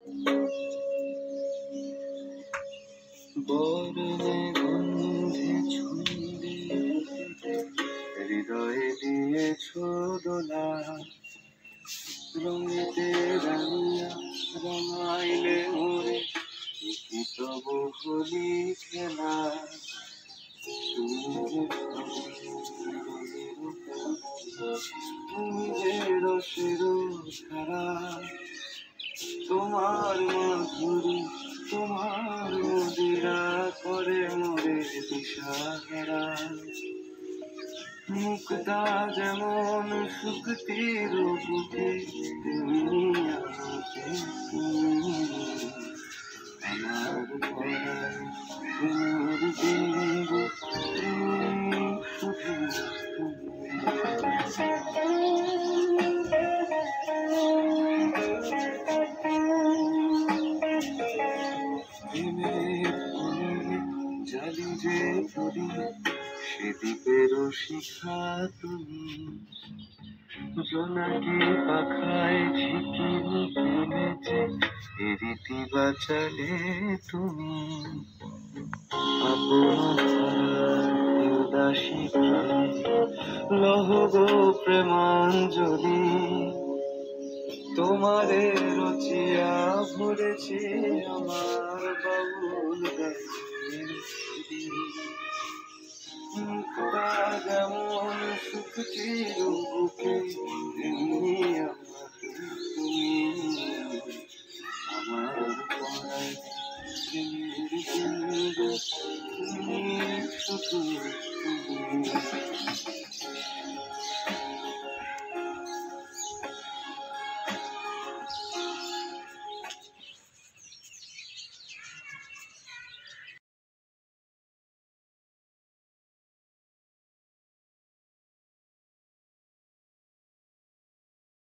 বরণে গন্ধে ছন্দে হৃদয়ে দিয়েছ দোলা, রঙেতে রাঙিয়া রঙাইলে মোরে কি তবু হলি খেলা। তুমি যে রসের ধারা, তোমার মাধুরী তোমার মদিরা করে মোরে দিশাহারা। মুক্তা যেমন শুকতির বুকে, তেমনি আমাকে তুমি আমার পরায় প্রেমের বিন্দু, তুমি শুধু জালি যে করি সে দ্বীপেরও শিখা তুমি। জোনাকি পাখায় ঝিকিমিকি নেচে এ রীতি বাঁচালে তুমি। আপন ধারায় উদাসী প্রাণে লহ গো প্রেমাঞ্জলি, তোমারে রচিয়া ভরেছি আমার বাউল গানের ঝুলি। মুক্তা যেমন শুকতির বুকে, তেমনি আমাকে তুমি আমার পরায় প্রেমের বিন্দু, তুমি শুধু তুমি।